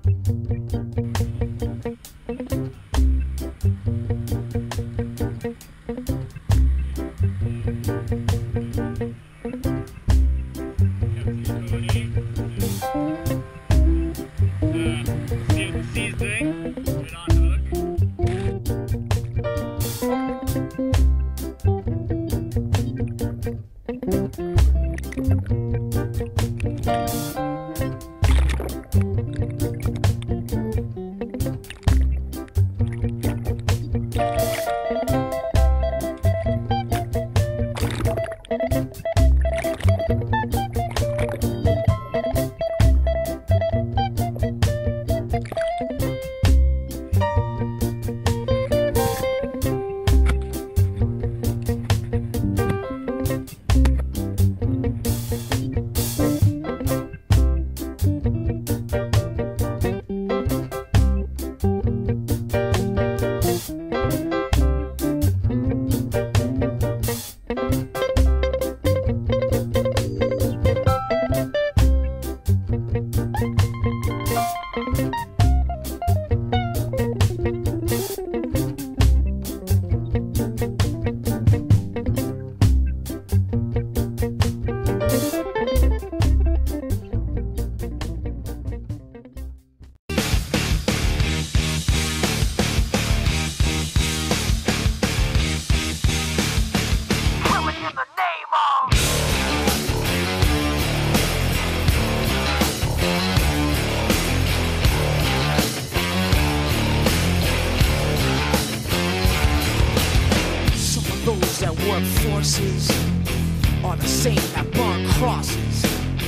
Forces are the same that burn crosses.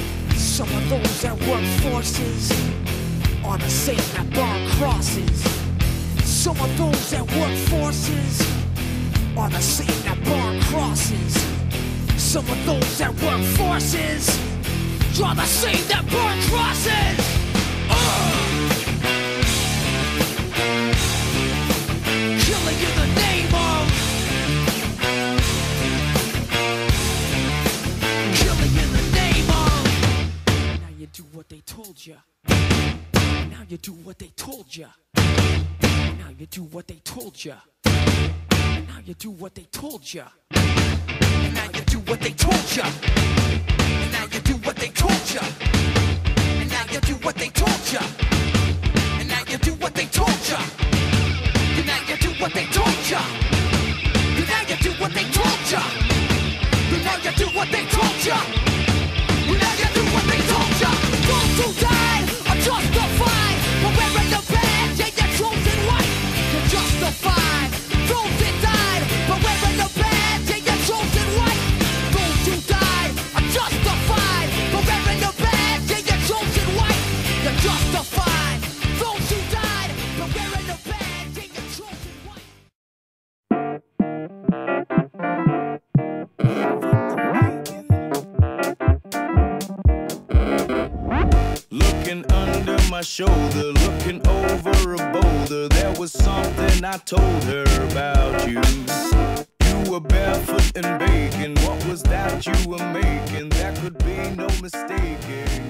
Some of those that work forces are the same that burn crosses. Some of those that work forces are the same that burn crosses. Some of those that work forces are the same that burn crosses. Killing in the name of do what they told ya. Now you do what they told ya. Now you do what they told ya. Now you do what they told ya. And now you do what they told ya. And now you do what they told ya. And now you do what they told ya. And now you do what they told ya. And now you do what they told ya. And now you do what they told ya. And now you do what they told ya. And now you do what they told ya. Those who died are justified for wearing the badge and your chosen white. You're justified. Those that died for wearing the badge and your chosen white. Those who died are justified for wearing the badge and your chosen white. You're justified. Those who died for wearing the badge and your chosen white. Looking under my shoulder, looking over a boulder, there was something I told her about you. You were barefoot and baking, what was that you were making? There could be no mistaking.